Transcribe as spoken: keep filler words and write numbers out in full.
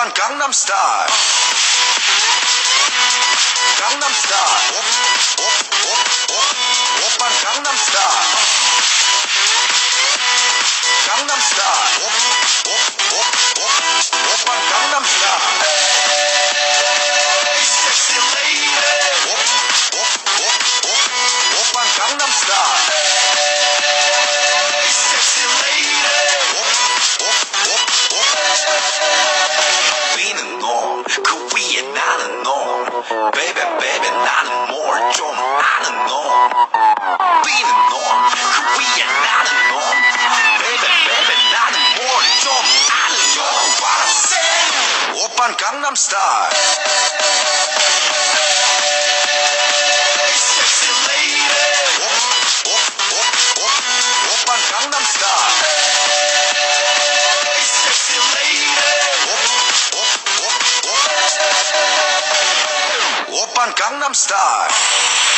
오빤 강남스타일. 강남스타일. 오빤 강남스타일. 강남스타일. 오빤 강남스타일. Hey, sexy lady. 오빤 강남스타일. Hey, sexy lady. 위는 놈, 그 위에 나는 놈. Baby, baby, 나는 뭘 좀 아는 놈. 위는 놈, 그 위에 나는 놈. Baby, baby, 나는 뭘 좀 아는 놈. What I say? 오빤 강남스타일. Hey, sexy lady. 오빤 강남스타일. Hey, sexy lady. 오빤 강남스타일.